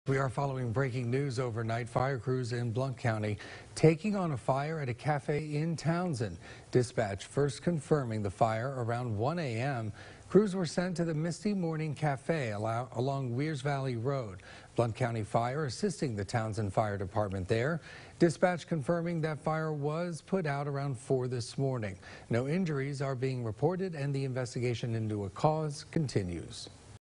We are following breaking news overnight. Fire crews in Blount County taking on a fire at a cafe in Townsend. Dispatch first confirming the fire around 1 a.m. Crews were sent to the Misty Morning Cafe along Weirs Valley Road. Blount County Fire assisting the Townsend Fire Department there. Dispatch confirming that fire was put out around 4 this morning. No injuries are being reported and the investigation into a cause continues.